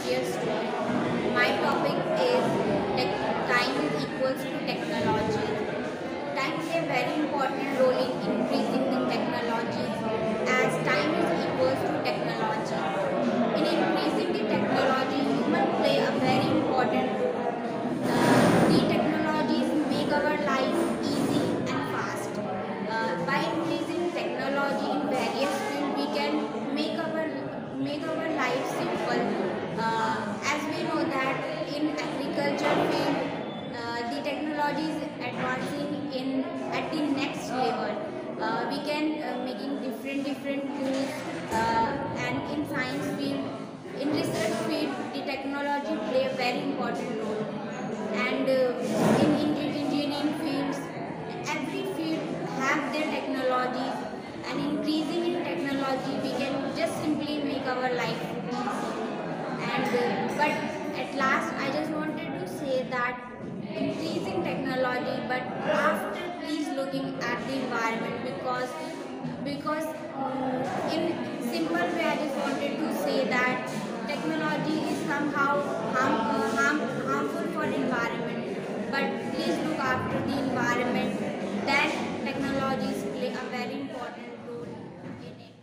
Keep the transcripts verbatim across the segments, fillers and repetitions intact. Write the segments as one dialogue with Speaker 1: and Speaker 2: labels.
Speaker 1: dear student. My topic is tech, time is equals to technology. Time plays a very important role in increasing the technology as time is equals to technology. In increasing the technology, human play a very important role. Uh, the technologies make our life easy and fast. Uh, by increasing technology in various fields, we can make our make our life simple. Uh, as we know that in agriculture field, uh, the technology is advancing in at the next level. Uh, we can uh, making different different tools, uh, and in science field, in research field, the technology play a very important role. And uh, in engineering fields, every field have their technologies, and increasing in technology, we can just simply make our life easy. And uh, but at last, I just wanted to say that increasing technology, but after please looking at the environment, because because um, in simple way, I just wanted to say that technology is somehow harm, uh, harm, harmful for environment. But please look after the environment. Then technologies play a very important role in it.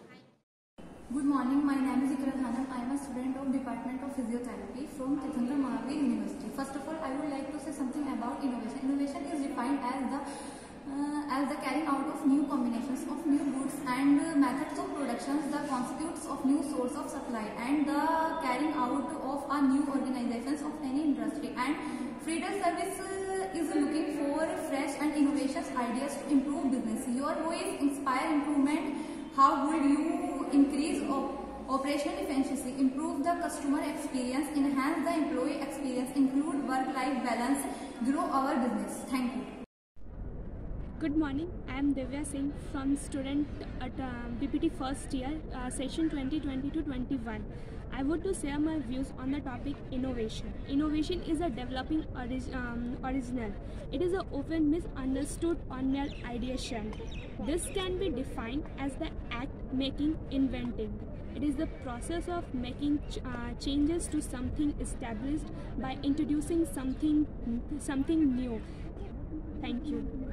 Speaker 2: Good morning, my name is Ikra Khanam. I am a student of Department of Physiotherapy from Tirthankar Mahavir University. First of all, I would like to say something about innovation. Innovation is defined as the uh, as the carrying out of new combinations of new goods and uh, methods of production, the constitutes of new source of supply, and the carrying out of a new organizations of any industry. And Freedom Service uh, is looking for fresh and innovative ideas to improve business. Your voice inspire improvement. How would you increase op operational efficiency, improve the customer experience, enhance the employee experience, include work-life balance, grow our business? Thank you.
Speaker 3: Good morning, I am Divya Singh from student at uh, B P T first year, uh, session twenty twenty to twenty-one. I want to share my views on the topic innovation. Innovation is a developing orig um, original. It is an often misunderstood or mere ideation. This can be defined as the act making inventing. It is the process of making ch uh, changes to something established by introducing something something new. Thank you.